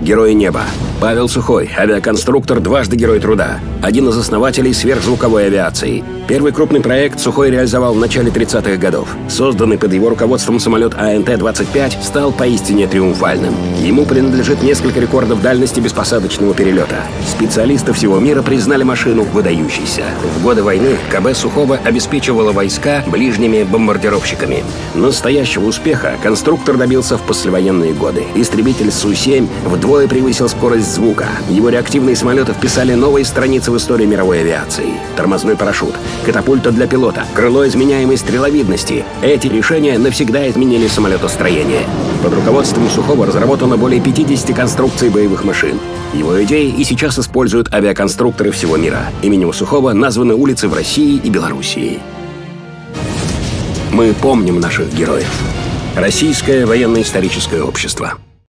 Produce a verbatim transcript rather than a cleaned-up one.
Герой неба. Павел Сухой, авиаконструктор, дважды Герой труда. Один из основателей сверхзвуковой авиации. Первый крупный проект Сухой реализовал в начале тридцатых годов. Созданный под его руководством самолет А Н Т двадцать пять стал поистине триумфальным. Ему принадлежит несколько рекордов дальности беспосадочного перелета. Специалисты всего мира признали машину выдающейся. В годы войны Ка Бэ Сухого обеспечивала войска ближними бомбардировщиками. Настоящего успеха конструктор добился в послевоенные годы. Истребитель Су семь вдвое превысил скорость звука. Его реактивные самолеты вписали новые страницы в истории мировой авиации. Тормозной парашют, катапульта для пилота, крыло изменяемой стреловидности. Эти решения навсегда изменили самолетостроение. Под руководством Сухого разработано более пятидесяти конструкций боевых машин. Его идеи и сейчас используют авиаконструкторы всего мира. Именем Сухого названы улицы в России и Белоруссии. Мы помним наших героев. Российское военно-историческое общество.